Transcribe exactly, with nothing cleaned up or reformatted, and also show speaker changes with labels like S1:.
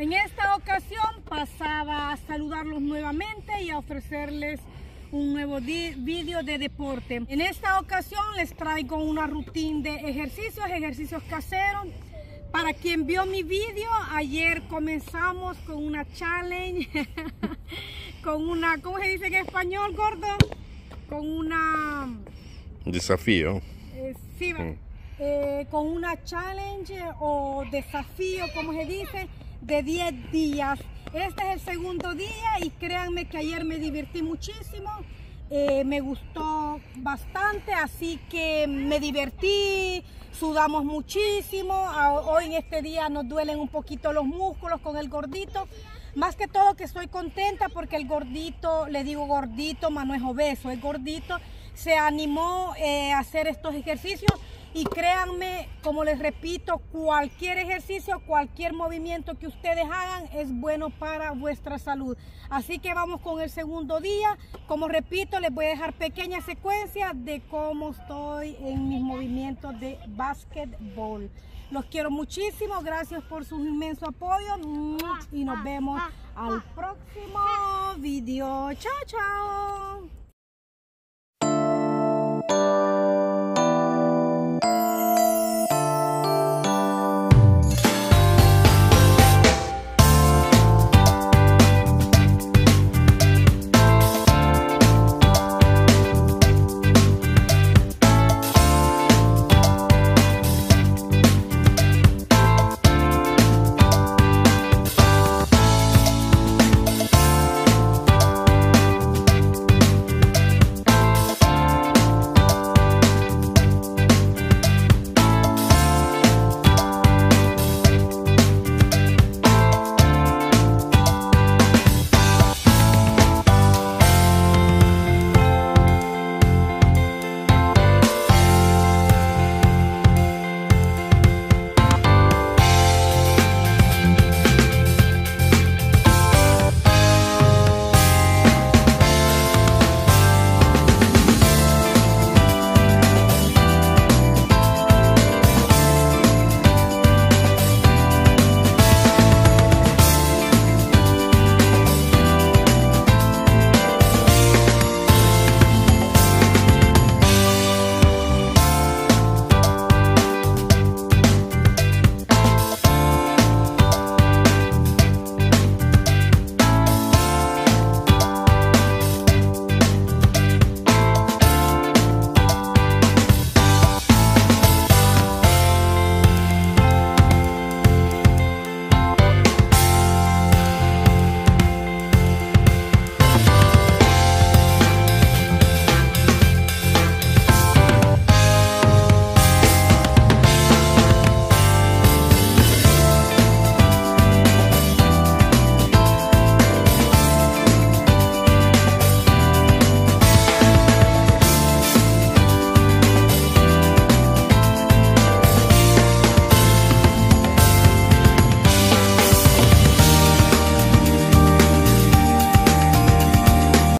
S1: En esta ocasión pasaba a saludarlos nuevamente y a ofrecerles un nuevo vídeo de deporte. En esta ocasión les traigo una rutina de ejercicios, ejercicios caseros. Para quien vio mi vídeo, ayer comenzamos con una challenge, con una, ¿cómo se dice en español, gordo? Con una...
S2: Desafío.
S1: Eh, sí, mm. eh, con una challenge o desafío, como se dice, de diez días. Este es el segundo día y créanme que ayer me divertí muchísimo, eh, me gustó bastante, así que me divertí, sudamos muchísimo. Hoy en este día nos duelen un poquito los músculos con el gordito. Más que todo que estoy contenta porque el gordito, le digo gordito, mas no es obeso, el gordito se animó eh, a hacer estos ejercicios y créanme, como les repito, cualquier ejercicio, cualquier movimiento que ustedes hagan es bueno para vuestra salud. Así que vamos con el segundo día. Como repito, les voy a dejar pequeñas secuencias de cómo estoy en mis movimientos de básquetbol. Los quiero muchísimo, gracias por su inmenso apoyo y nos vemos al próximo video. Chao, chao.